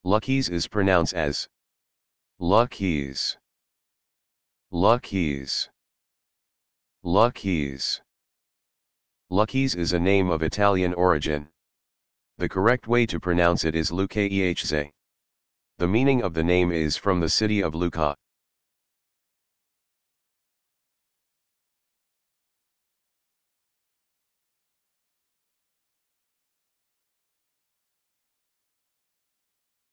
Lucchese is pronounced as Lucchese. Lucchese. Lucchese. Lucchese is a name of Italian origin. The correct way to pronounce it is loo-keh-zeh. The meaning of the name is from the city of Lucca,